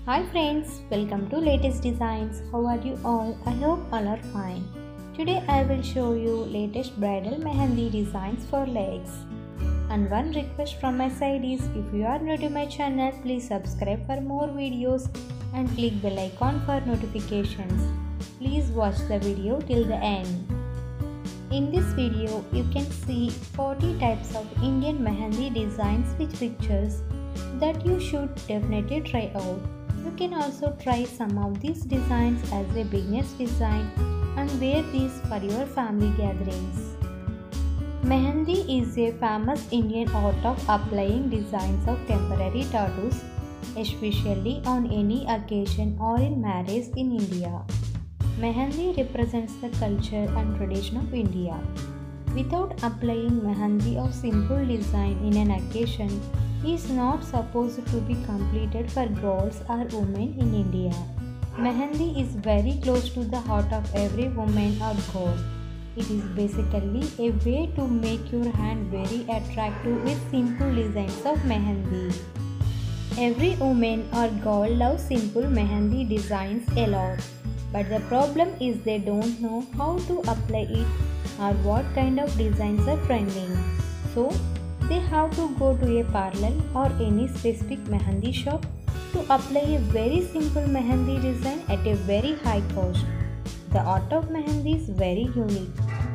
Hi friends, welcome to latest designs. How are you all? I hope all are fine. Today I will show you latest bridal mehendi designs for legs. And one request from my side is, if you are new to my channel, please subscribe for more videos and click bell icon for notifications. Please watch the video till the end. In this video, you can see 40 types of Indian mehendi designs with pictures that you should definitely try out. You can also try some of these designs as a beginner's design and wear these for your family gatherings. Mehendi is a famous Indian art of applying designs of temporary tattoos, especially on any occasion or in marriage in India. Mehendi represents the culture and tradition of India. Without applying mehendi of simple design in an occasion is not supposed to be completed for girls or women in India. Mehendi is very close to the heart of every woman or girl. It is basically a way to make your hand very attractive with simple designs of mehendi. Every woman or girl loves simple mehendi designs a lot. But the problem is they don't know how to apply it or what kind of designs are trending. So, they have to go to a parlor or any specific mehendi shop to apply a very simple mehendi design at a very high cost. The art of mehendi is very unique.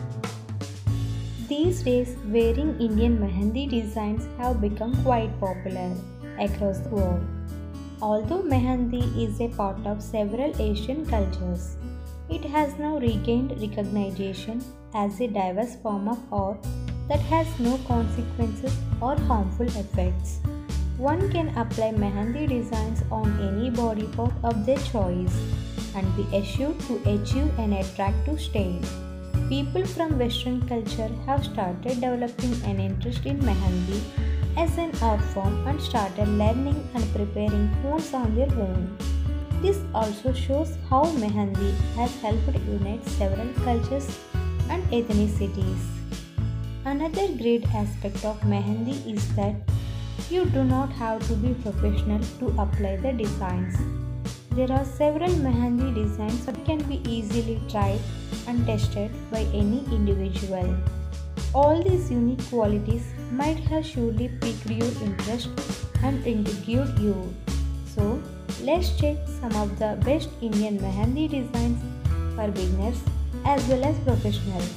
These days, wearing Indian mehendi designs have become quite popular across the world. Although mehendi is a part of several Asian cultures, it has now regained recognition as a diverse form of art that has no consequences or harmful effects. One can apply mehendi designs on any body part of their choice and be assured to achieve an attractive state. People from Western culture have started developing an interest in mehendi as an art form and started learning and preparing homes on their own. This also shows how mehendi has helped unite several cultures and ethnicities. Another great aspect of mehendi is that you do not have to be professional to apply the designs. There are several mehendi designs that can be easily tried and tested by any individual. All these unique qualities might have surely piqued your interest and intrigued you. So, let's check some of the best Indian mehendi designs for beginners as well as professionals.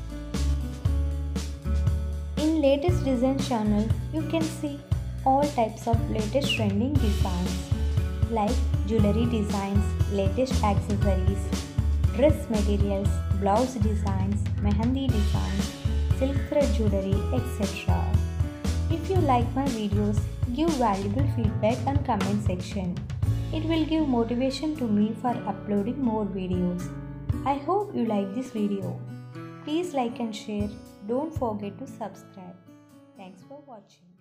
In latest design channel, you can see all types of latest trending designs like jewelry designs, latest accessories, dress materials, blouse designs, mehendi designs, silk thread jewelry, etc. If you like my videos, give valuable feedback and comment section. It will give motivation to me for uploading more videos. I hope you like this video. Please like and share. Don't forget to subscribe. Thanks for watching.